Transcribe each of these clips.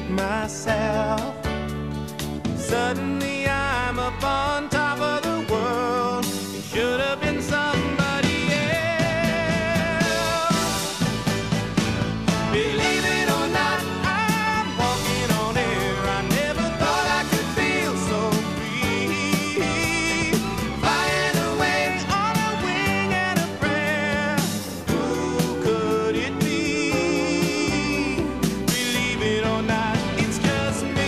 it myself. Suddenly I'm up on top of the world. It should have been somebody else. Believe it or not, I'm walking on air. I never thought I could feel so free, flying away on a wing and a prayer. Who could it be? Believe it or not, it's just me.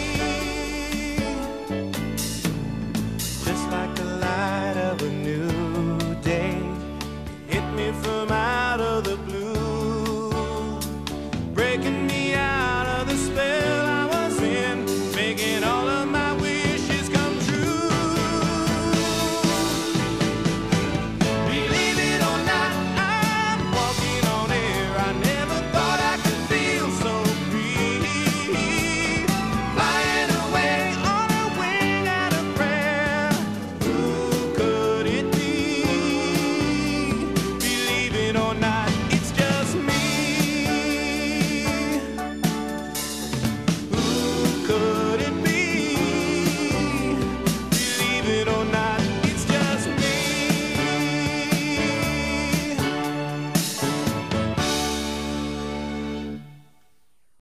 Just like the light of a new day, hit me from out of the blue, breaking